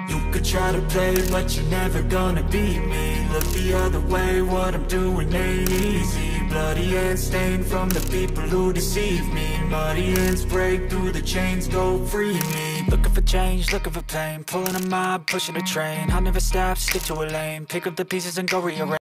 You could try to play, but you're never gonna beat me. Look the other way, what I'm doing ain't easy. Bloody hands stained from the people who deceive me. Muddy hands break through the chains, go free me. Looking for change, looking for pain, pulling a mob, pushing a train. I'll never stop, stick to a lane, pick up the pieces and go rearrange.